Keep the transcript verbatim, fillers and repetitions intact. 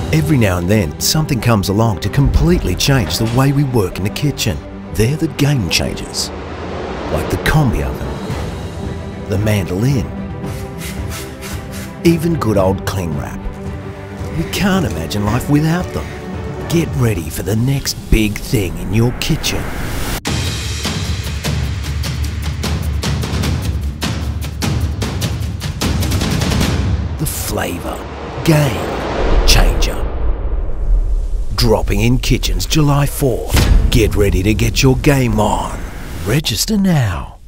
Every now and then, something comes along to completely change the way we work in the kitchen. They're the game changers. Like the combi oven, the mandolin, even good old cling wrap. We can't imagine life without them. Get ready for the next big thing in your kitchen. The Flavour Game Changer. Dropping in kitchens July fourth. Get ready to get your game on. Register now.